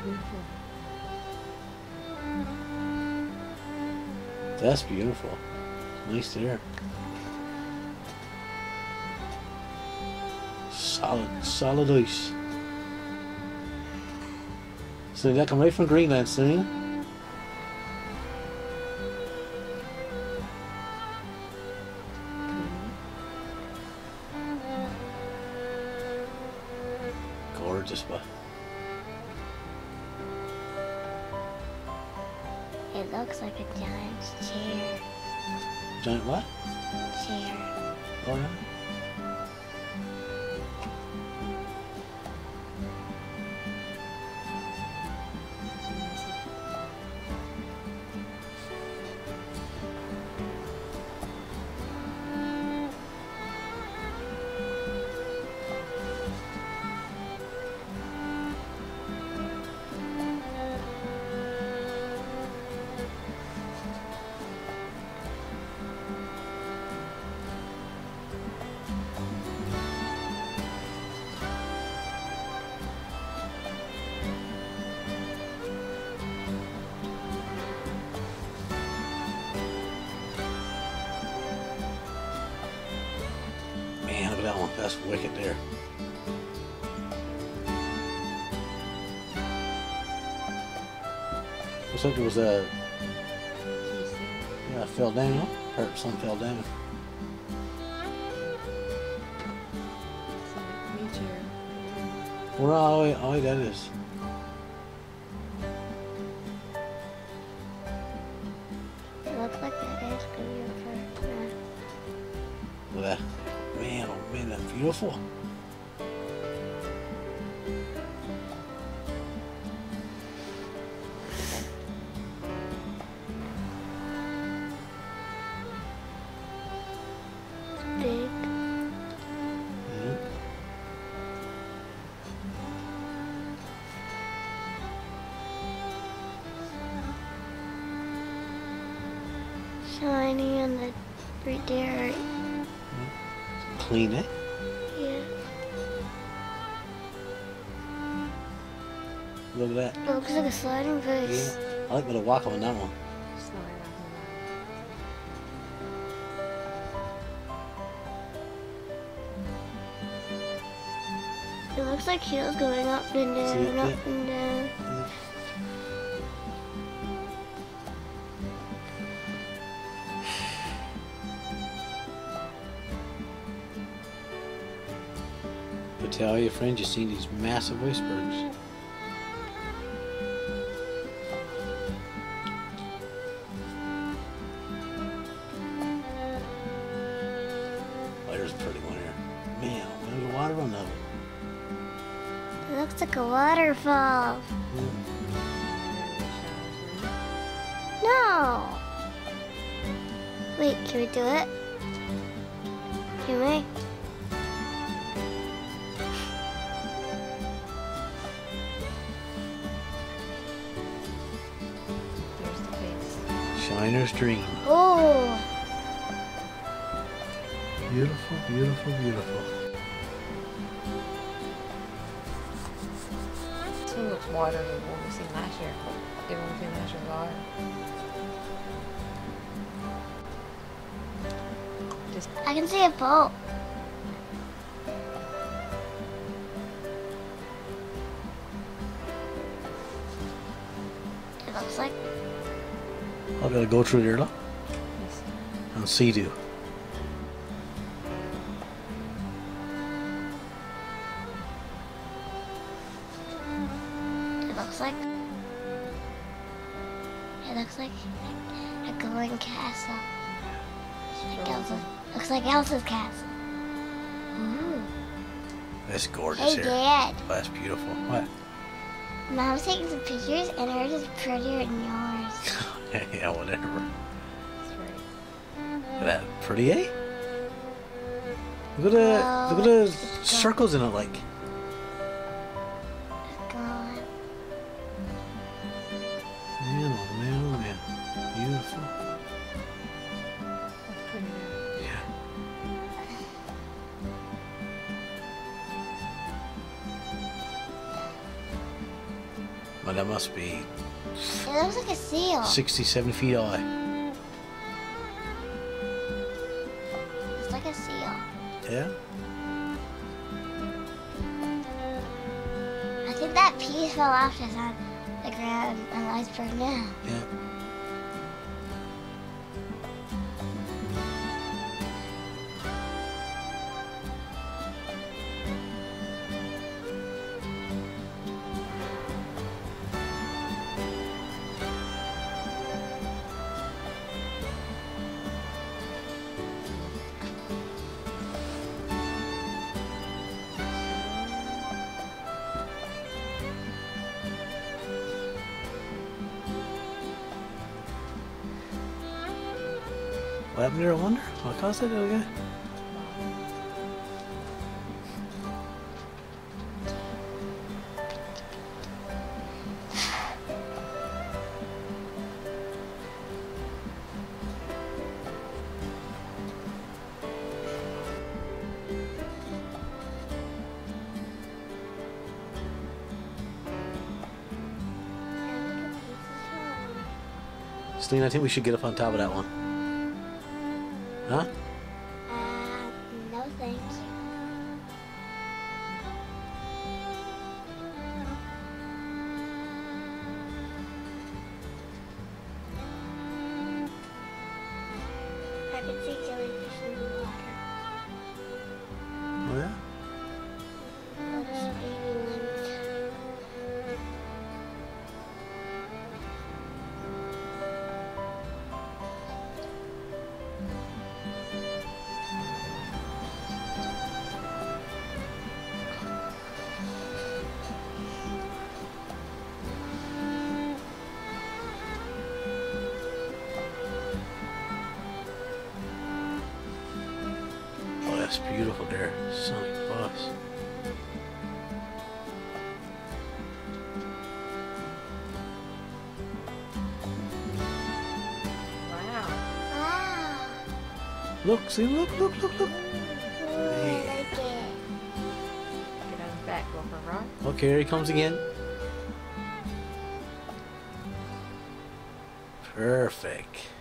beautiful. That's beautiful. Nice there. Solid ice. So that come right from Greenland, Selena. Gorgeous, but It looks like a giant chair. giant what? Chair. Oh yeah. Man, look at that one. That's wicked there. Looks like there was a yeah, it fell down. Or something fell down. Where all that is. It looks like that is good for Look at that. Man, oh man, that's beautiful. big. Shiny on the right there. Clean, eh? Yeah. Look at that. It looks like a sliding face. Yeah. I like the walk on that one. It looks like heels going up and down, See it? up and down. But tell all your friends you've seen these massive icebergs. Oh, there's a pretty one here. Man, there's water on that one. It looks like a waterfall. No. Wait, can we do it? Can we? There's the face. Shiner's Dream. Oh. Beautiful, beautiful, beautiful. This one looks wider than the one we seen last year. The one we seen last year was wider. Just I can see a boat. It looks like. I've got to go through there, look. yes. And see you. It looks like a glowing castle. Like Elsa. Looks like Elsa's castle. Ooh. That's gorgeous Hey, here. Dad. Oh, that's beautiful. What? Mom's taking some pictures, and hers is prettier than yours. Yeah, whatever. That's right. Look at that. Pretty, eh? Look at the circles in it, like. It's gone. Man, oh man, oh man. Beautiful. That's pretty good. Yeah. Well, that must be It looks like a seal. 67 feet high. It's like a seal. Yeah? I think that piece fell off just on the ground on the iceberg now. Yeah. What happened there, I wonder? What caused it again? Celine, I think we should get up on top of that one. Huh? No thank you. I can see jellyfish in the water. Oh, yeah? Little baby ones. Oh, that's beautiful there. Sonic bus. Wow. Wow. Look, see, look. Ooh, I like it. Get on his back, go for a ride. Okay, here he comes again. Perfect.